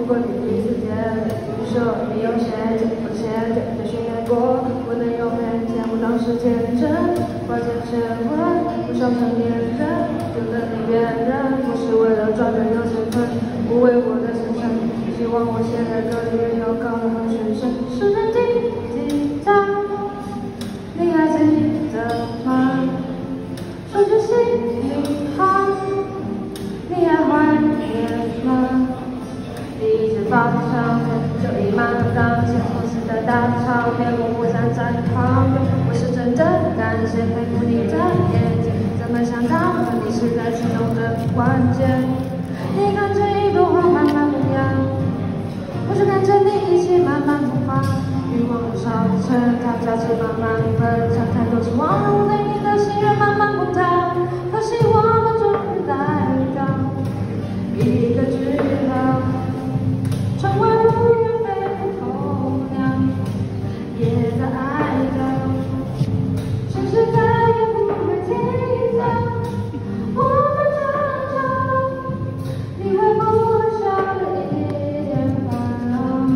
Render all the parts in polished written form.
不过你第一次见，你说你有些我的鞋子被训练过，不能用偏见，我当时天真，花见结婚，不像成年人，有能力辨认，不是为了赚的有钱分，不为我的前程，希望我写的歌里面有高的和弦声，时针滴滴答，你还记得吗？说句心里话，你还怀念吗？第一次发唱片就已满了当前，从此的大场面我不想在旁边。我是真的感谢佩服你的眼睛，怎么想到了你是在其中的关键？你看着一朵花慢慢萌芽，我就看着你一起慢慢萌发。欲望的烧成它价值慢慢分享，太多期望让我对你的心愿慢慢崩塌。可惜我们终于来到一个句号。窗外无人飞的候鸟，也在哀悼，城市再也不会停下。我们争吵，你会不会少了一点烦恼？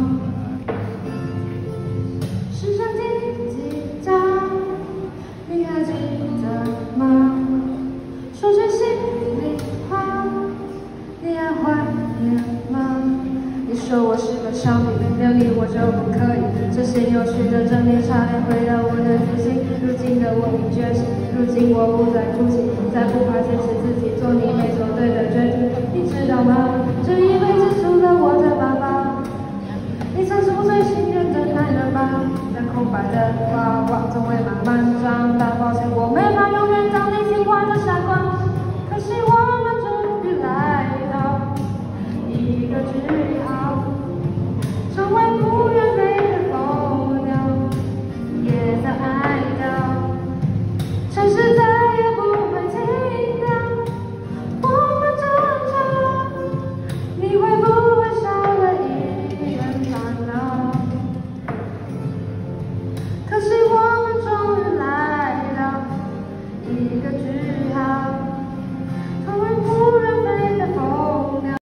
时针滴滴答，你还记得吗？说句心里话，你还怀念吗？你说我是个少女，没有你我就不可以。这些扭曲的正念差点毁了我的自信。如今的我已觉醒，如今我不再哭泣，再不怕坚持自己做你没做对的决定。你知道吗？这一辈子除了我的爸爸，你才是我最信任的男人吧。那空白的娃娃总会慢慢长大，抱歉我没法永远当你听话的傻瓜。可惜我。